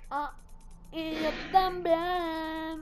Ah, y yo también.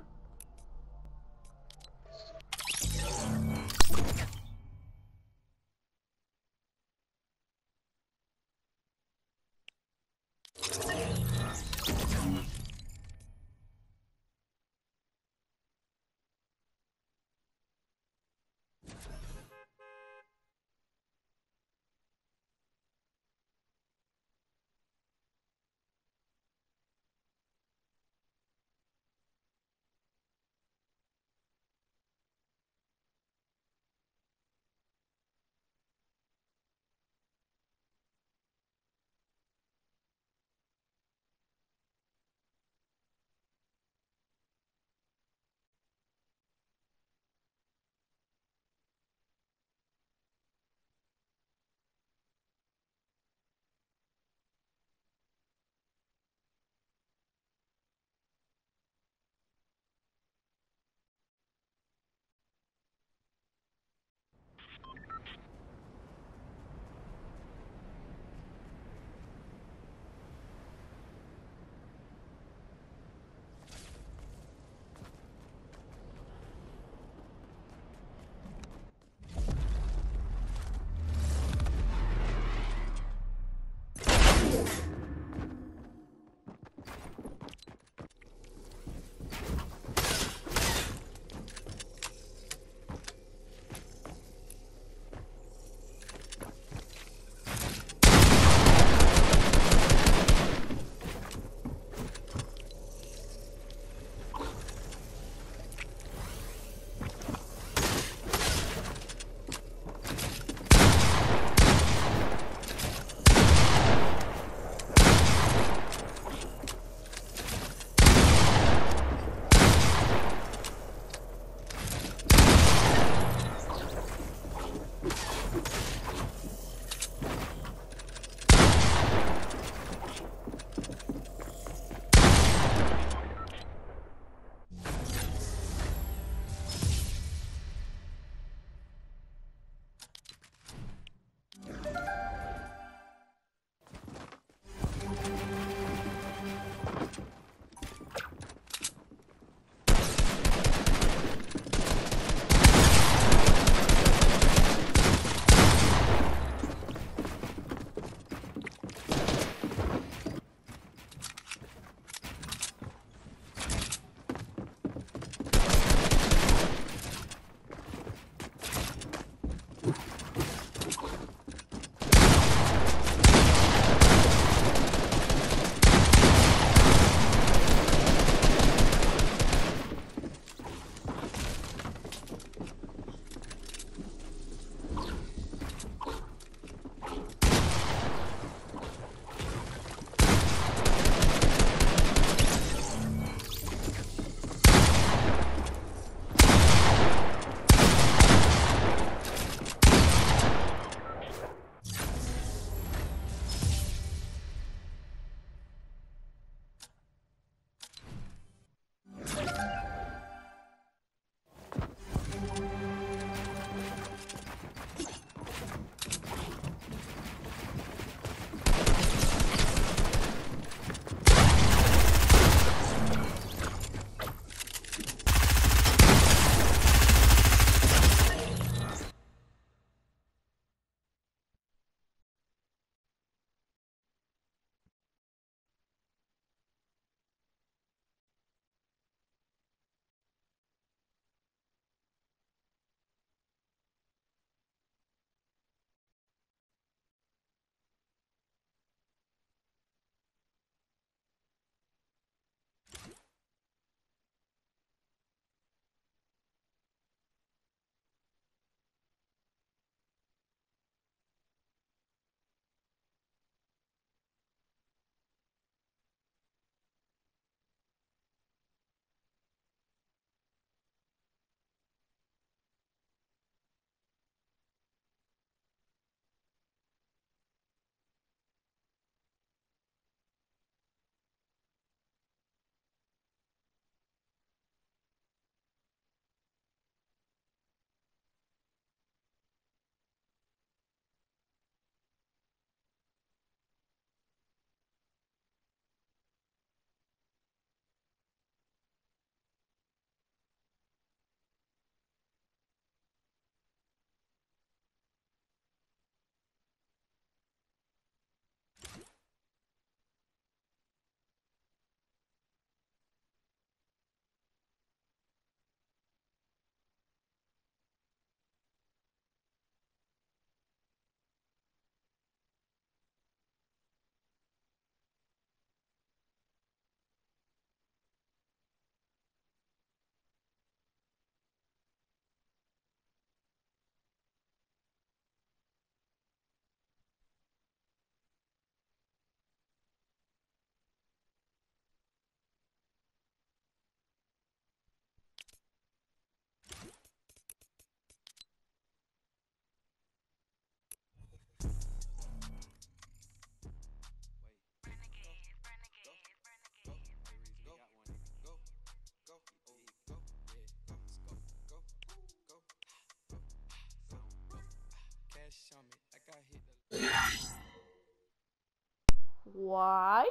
What?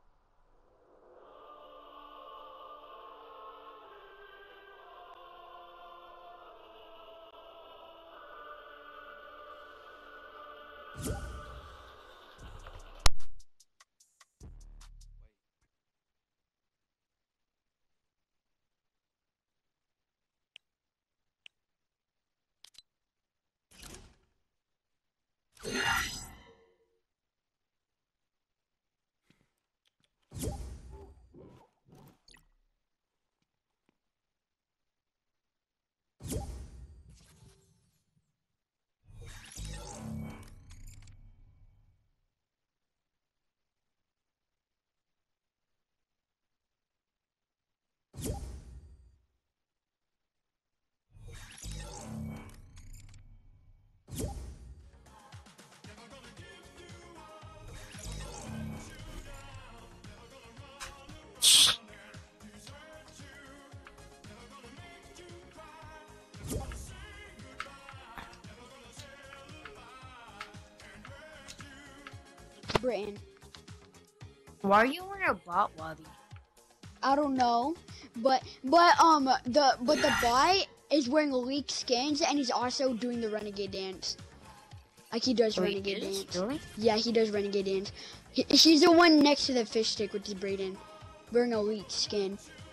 Britain. Why are you wearing a bot lobby? I don't know, but the bot is wearing elite skins and he's also doing the renegade dance. Like he does renegade dance. Really? Yeah, he does renegade dance. She's the one next to the fish stick, which is Brayden, wearing elite skin.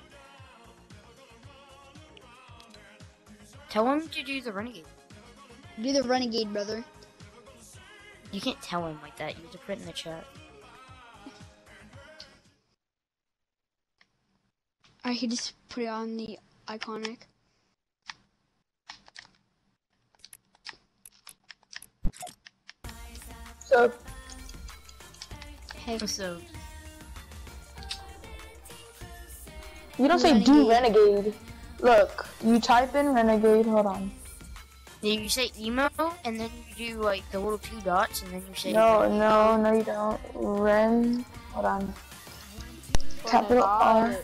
Tell him to do the renegade. Do the renegade, brother. You can't tell him like that. You have to put it in the chat. Alright, he just put it on the iconic. So, Hey, So, you don't say do renegade. Look, you type in renegade, hold on. you say emo, and then you do like the little 2 dots, and then you say No, renegade. no, you don't. Hold on. Capital R,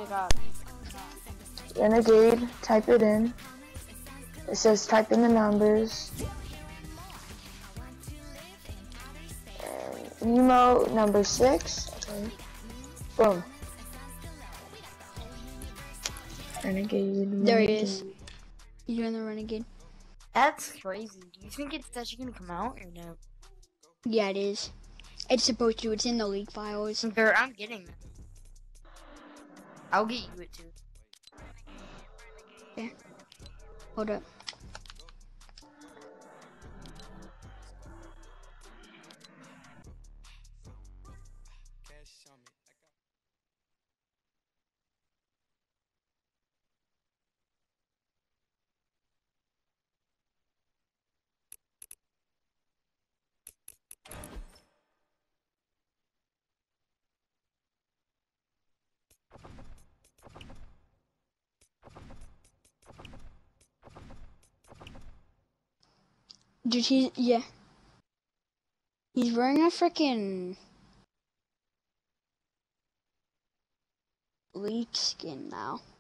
renegade, type it in. It says type in the numbers. And emo number 6, okay. Boom. Renegade. there he is. He's doing the renegade. That's crazy. Do you think it's actually gonna come out or no? Yeah, it is. It's supposed to. It's in the leak files. Girl, I'm getting it. I'll get you it too. Yeah. Hold up. Dude, yeah. He's wearing a freaking leak skin now.